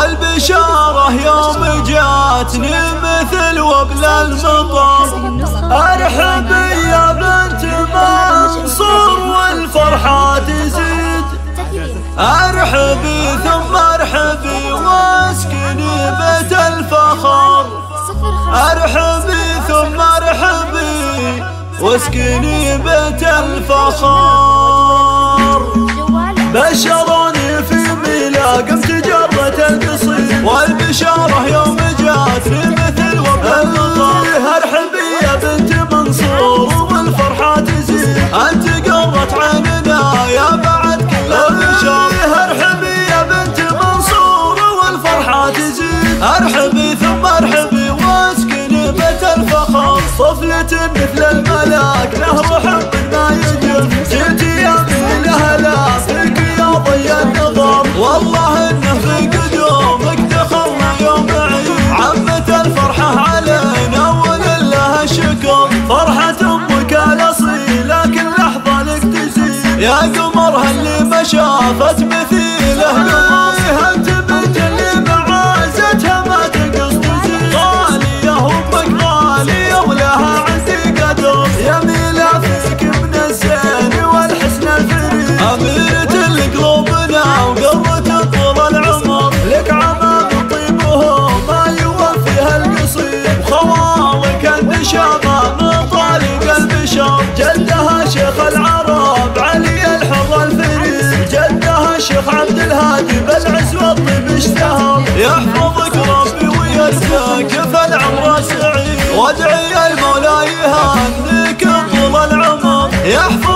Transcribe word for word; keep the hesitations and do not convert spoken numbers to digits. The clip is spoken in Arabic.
والبشارة يوم جاتني مثل وبل المطر. ارحبي يا بنت منصور والفرحة تزيد، ارحبي ثم ارحبي واسكني بيت الفخر. ارحبي ثم ارحبي واسكني بيت الفخر. بشروني في ميلاقم تجرة القصيد، والبشارة يوم جاتني مثل وبل المطر. ارحبي يا بنت منصور والفرحة تزيد، انت قرة عيننا يا بعد كل البشر. ارحبي يا بنت منصور والفرحة تزيد، ارحبي ثم ارحبي واسكني بيت الفخر. طفلة مثل الملاك له حب ما يجف، جيتي يا من اهلا فيك يا ضي النظر. والله انه في قدومك دخلنا يوم عيد، عمت الفرحة علينا ولله الشكر. فرحة امك الاصيلة كل لحظة لك تزيد، يا قمرها اللي ما شافت مثيله قمر. انت بنت اللي معازتها ما تقص تزيد، غالية امك غالية ولها عندي قدر. يميلة فيك من الزين والحسن الفريد، أميرة لقلوبنا وقرة طول العمر. لك عمام طيبهم ما يوفيها القصيد، خوالك النشامة من طالب البشر. جدها شيخ العرب علي الحر الفريد، جدها شيخ عبد الهادي بالعز والطيب اشتهر. يحفظك ربي ويرزقك في العمر السعيد، وادعي المولى يهنيك طول العمر. يحفظ